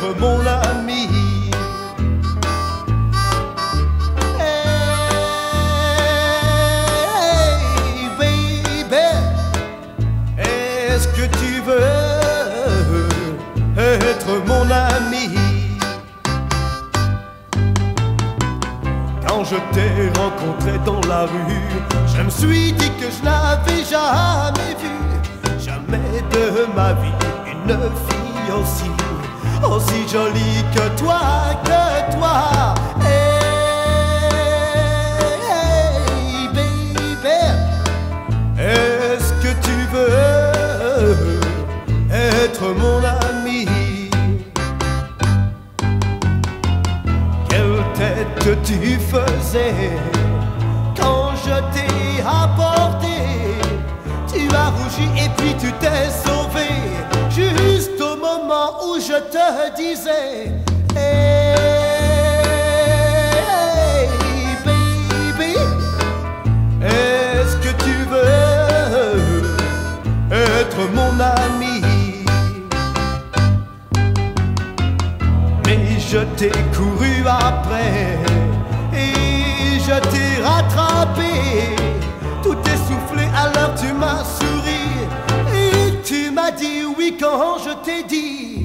être mon ami. Hey, baby, est-ce que tu veux être mon ami? Quand je t'ai rencontré dans la rue, je me suis dit que je n'avais jamais vu, jamais de ma vie, une fille aussi jolie que toi, Hey, baby, est-ce que tu veux être mon ami? Quelle tête tu faisais quand je t'ai apporté? Tu as rougi et puis tu t'es sauvé, juste au moment où je te disais hey, baby, est-ce que tu veux être mon ami? Mais je t'ai couru après et je t'ai rattrapé, tout essoufflé, alors tu m'as souri et tu m'as dit oui quand je t'ai dit